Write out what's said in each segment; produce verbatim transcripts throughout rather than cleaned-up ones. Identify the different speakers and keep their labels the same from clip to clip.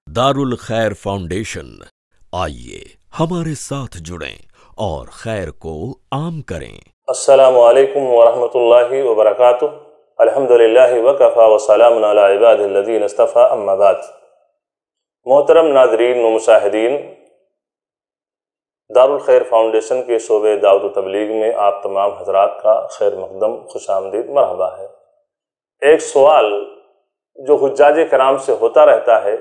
Speaker 1: दारुल खैर फाउंडेशन, आइए हमारे साथ जुड़ें और खैर को आम करें।
Speaker 2: अस्सलामु अलैकुम वरहमतुल्लाहि वबरकातुहू। अल्हम्दुलिल्लाहि वकफ़ा व सलामुन अला इबादिल्लज़ीना इस्तफ़ा, अम्मा बाद। मोहतरम नाज़रीन व मुशाहिदीन, दारुल खैर फाउंडेशन के शोबे दावत व तबलीग में आप तमाम हज़रात का खैर मक़दम, खुशामदीद, मरहबा है। एक सवाल जो हुज्जाज कराम से होता रहता है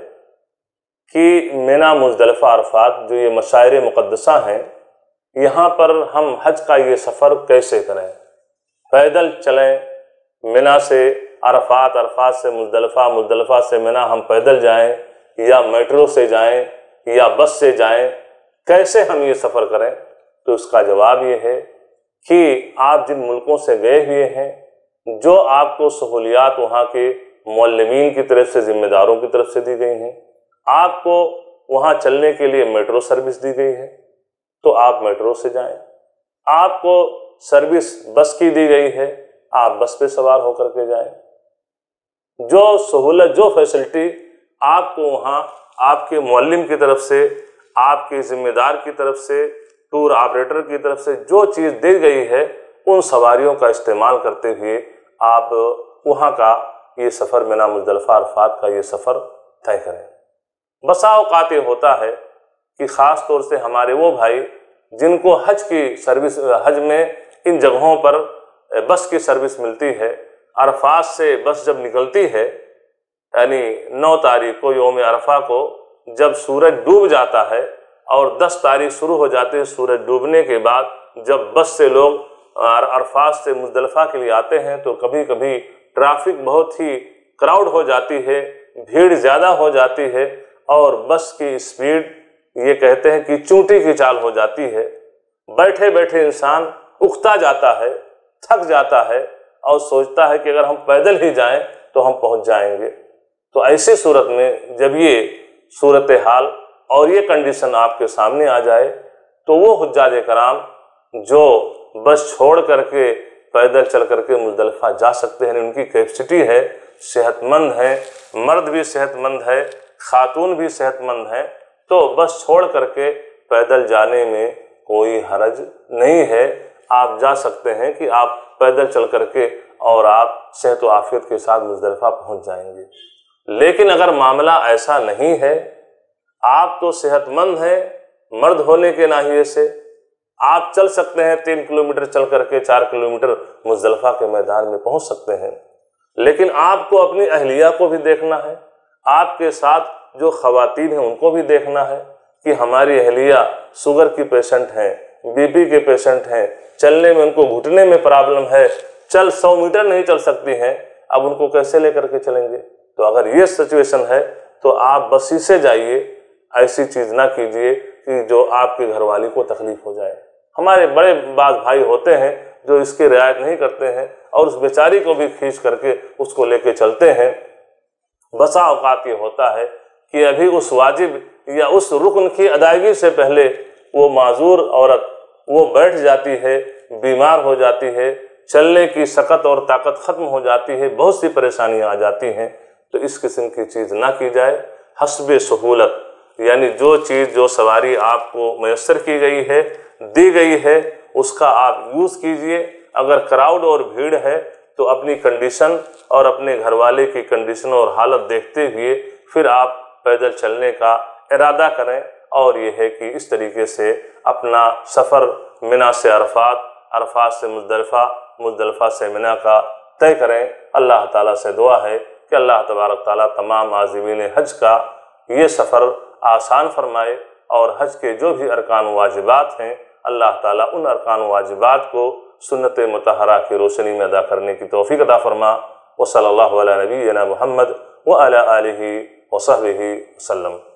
Speaker 2: कि मिना, मुज़दलिफ़ा, अरफ़ात जो ये मशाइर मुक़द्दसा हैं, यहाँ पर हम हज का ये सफ़र कैसे करें? पैदल चलें मिना से अरफ़ात, अरफ़ात से मुज़दलिफ़ा, मुज़दलिफ़ा से मिना हम पैदल जाएं, या मेट्रो से जाएं, या बस से जाएं, कैसे हम ये सफ़र करें? तो उसका जवाब ये है कि आप जिन मुल्कों से गए हुए हैं, जो आपको सहूलियात वहाँ के मुअल्लिमीन की तरफ से, ज़िम्मेदारों की तरफ से दी गई हैं, आपको वहाँ चलने के लिए मेट्रो सर्विस दी गई है, तो आप मेट्रो से जाएं। आपको सर्विस बस की दी गई है, आप बस पे सवार होकर के जाएं। जो सहूलत, जो फैसिलिटी आपको वहाँ आपके मुअल्लिम की तरफ से, आपके ज़िम्मेदार की तरफ से, टूर ऑपरेटर की तरफ से जो चीज़ दी गई है, उन सवारियों का इस्तेमाल करते हुए आप वहाँ का ये सफ़र, मिना, मुज़दलिफ़ा, अरफ़ात का ये सफ़र तय करें। बसा औक़ात ये होता है कि ख़ास तौर से हमारे वो भाई जिनको हज की सर्विस, हज में इन जगहों पर बस की सर्विस मिलती है, अरफ़ात से बस जब निकलती है, यानी नौ तारीख को, यौम अरफ़ा को, जब सूरज डूब जाता है और दस तारीख शुरू हो जाती है, सूरज डूबने के बाद जब बस से लोग अरफ़ात से मुज़दलिफ़ा के लिए आते हैं, तो कभी कभी ट्रैफिक बहुत ही क्राउड हो जाती है, भीड़ ज़्यादा हो जाती है और बस की स्पीड ये कहते हैं कि चूंटी की चाल हो जाती है। बैठे बैठे इंसान उकता जाता है, थक जाता है और सोचता है कि अगर हम पैदल ही जाएं तो हम पहुंच जाएंगे। तो ऐसी सूरत में जब ये सूरत हाल और ये कंडीशन आपके सामने आ जाए, तो वो हुज्जाज कराम जो बस छोड़ करके पैदल चल करके मुज़दलिफ़ा जा सकते हैं, उनकी कैपेसिटी है, सेहतमंद है, मर्द भी सेहतमंद है, खातून भी सेहतमंद है, तो बस छोड़ करके पैदल जाने में कोई हरज नहीं है। आप जा सकते हैं कि आप पैदल चल करके और आप सेहत व आफियत के साथ मुज़दलिफ़ा पहुंच जाएंगे। लेकिन अगर मामला ऐसा नहीं है, आप तो सेहतमंद हैं, मर्द होने के नाहिए से आप चल सकते हैं, तीन किलोमीटर चल करके चार किलोमीटर मुज़दलिफ़ा के मैदान में पहुंच सकते हैं, लेकिन आपको अपनी अहलिया को भी देखना है, आपके साथ जो ख़वातीन हैं उनको भी देखना है कि हमारी अहलिया शुगर की पेशेंट हैं, बीपी के पेशेंट हैं, चलने में उनको घुटने में प्रॉब्लम है, चल सौ मीटर नहीं चल सकती हैं, अब उनको कैसे लेकर के चलेंगे? तो अगर ये सिचुएशन है तो आप बस से जाइए, ऐसी चीज़ ना कीजिए कि जो आपकी घरवाली को तकलीफ़ हो जाए। हमारे बड़े बाज़ भाई होते हैं जो इसकी रियायत नहीं करते हैं और उस बेचारी को भी खींच करके उसको लेके चलते हैं। बसा औक़ात ये होता है कि अभी उस वाजिब या उस रुकन की अदायगी से पहले वो माजूर औरत वो बैठ जाती है, बीमार हो जाती है, चलने की सकत और ताकत ख़त्म हो जाती है, बहुत सी परेशानियां आ जाती हैं। तो इस किस्म की चीज़ ना की जाए। हस्बे सहूलत, यानी जो चीज़, जो सवारी आपको मैसर की गई है, दी गई है, उसका आप यूज़ कीजिए। अगर क्राउड और भीड़ है तो अपनी कंडीशन और अपने घरवाले की कंडीशन और हालत देखते हुए फिर आप पैदल चलने का इरादा करें। और ये है कि इस तरीके से अपना सफ़र मिना से अरफ़ात, अरफ़ात से मुज़दलिफ़ा, मुज़दलिफ़ा से मिना का तय करें। अल्लाह ताला से दुआ है कि अल्लाह तबारक ताला तमाम आज़िमीन हज का ये सफ़र आसान फरमाए और हज के जो भी अरकान वाजिबात हैं, अल्लाह ताला उन अरकान वाजिबात को सुन्नत मुतहरा की रोशनी में अदा करने की तौफ़ीक़ अता फरमा। व सल्लल्लाहु अला नबीना मुहम्मद व अला आलिहि व सहबिहि वसल्लम।